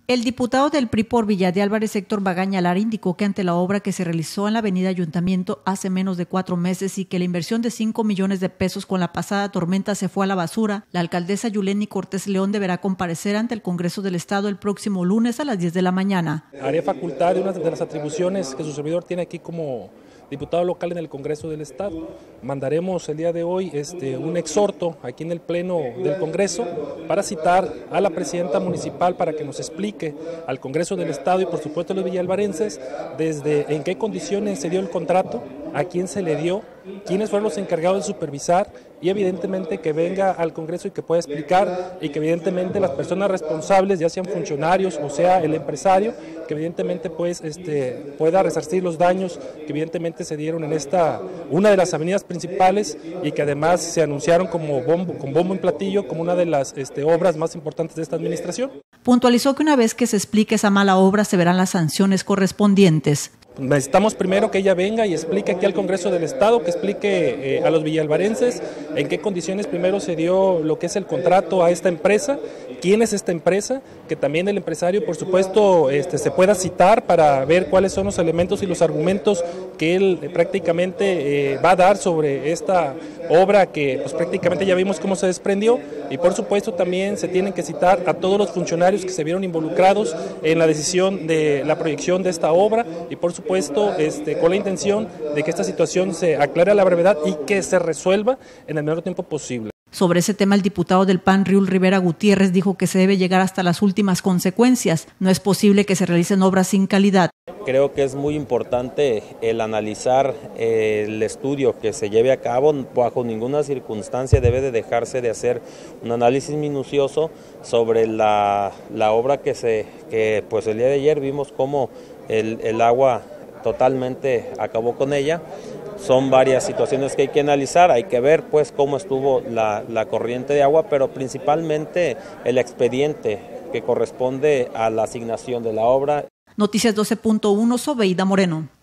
El diputado del PRI por Villa de Álvarez, Héctor Magaña Lara, indicó que ante la obra que se realizó en la avenida Ayuntamiento hace menos de 4 meses y que la inversión de 5 millones de pesos con la pasada tormenta se fue a la basura, la alcaldesa Yuleni Cortés León deberá comparecer ante el Congreso del Estado el próximo lunes a las 10 de la mañana. Haré facultad de una de las atribuciones que su servidor tiene aquí como diputado local en el Congreso del Estado. Mandaremos el día de hoy un exhorto aquí en el Pleno del Congreso para citar a la presidenta municipal para que nos explique al Congreso del Estado y por supuesto a los villalvarenses desde en qué condiciones se dio el contrato, a quién se le dio, quiénes fueron los encargados de supervisar y evidentemente que venga al Congreso y que pueda explicar y que evidentemente las personas responsables, ya sean funcionarios o sea el empresario, que evidentemente pueda resarcir los daños que evidentemente se dieron en una de las avenidas principales y que además se anunciaron con bombo en platillo como una de las obras más importantes de esta administración. Puntualizó que una vez que se explique esa mala obra se verán las sanciones correspondientes. Necesitamos primero que ella venga y explique aquí al Congreso del Estado, que explique a los villalvarenses en qué condiciones primero se dio lo que es el contrato a esta empresa, quién es esta empresa, que también el empresario por supuesto se pueda citar para ver cuáles son los elementos y los argumentos que él prácticamente va a dar sobre esta obra que pues prácticamente ya vimos cómo se desprendió y por supuesto también se tienen que citar a todos los funcionarios que se vieron involucrados en la decisión de la proyección de esta obra y por supuesto con la intención de que esta situación se aclare a la brevedad y que se resuelva en el menor tiempo posible. Sobre ese tema, el diputado del PAN, Riul Rivera Gutiérrez, dijo que se debe llegar hasta las últimas consecuencias. No es posible que se realicen obras sin calidad. Creo que es muy importante el analizar el estudio que se lleve a cabo. Bajo ninguna circunstancia debe de dejarse de hacer un análisis minucioso sobre la obra que pues el día de ayer vimos cómo el agua totalmente acabó con ella. Son varias situaciones que hay que analizar, hay que ver pues cómo estuvo la corriente de agua, pero principalmente el expediente que corresponde a la asignación de la obra. Noticias 12.1, Sobeida Moreno.